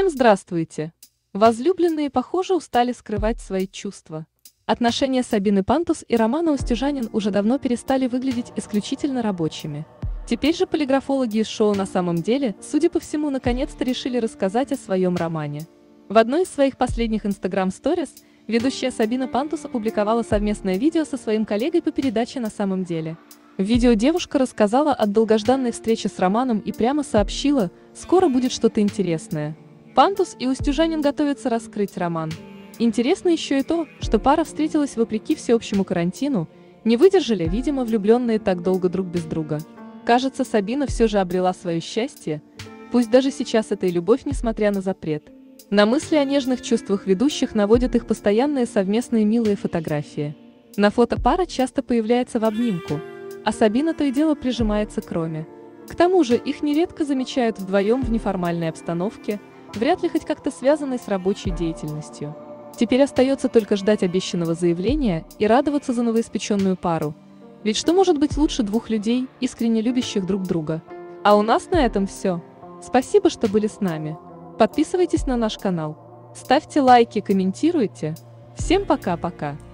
Всем здравствуйте! Возлюбленные, похоже, устали скрывать свои чувства. Отношения Сабины Пантус и Романа Устюжанин уже давно перестали выглядеть исключительно рабочими. Теперь же полиграфологи из шоу «На самом деле», судя по всему, наконец-то решили рассказать о своем романе. В одной из своих последних Instagram-сторис ведущая Сабина Пантус опубликовала совместное видео со своим коллегой по передаче «На самом деле». В видео девушка рассказала о долгожданной встрече с Романом и прямо сообщила: «Скоро будет что-то интересное». Пантус и Устюжанин готовятся раскрыть роман. Интересно еще и то, что пара встретилась вопреки всеобщему карантину, не выдержали, видимо, влюбленные так долго друг без друга. Кажется, Сабина все же обрела свое счастье, пусть даже сейчас это и любовь, несмотря на запрет. На мысли о нежных чувствах ведущих наводят их постоянные совместные милые фотографии. На фото пара часто появляется в обнимку, а Сабина то и дело прижимается к Роме. К тому же их нередко замечают вдвоем в неформальной обстановке, вряд ли хоть как-то связанной с рабочей деятельностью. Теперь остается только ждать обещанного заявления и радоваться за новоиспеченную пару. Ведь что может быть лучше двух людей, искренне любящих друг друга? А у нас на этом все. Спасибо, что были с нами. Подписывайтесь на наш канал, ставьте лайки, комментируйте. Всем пока-пока.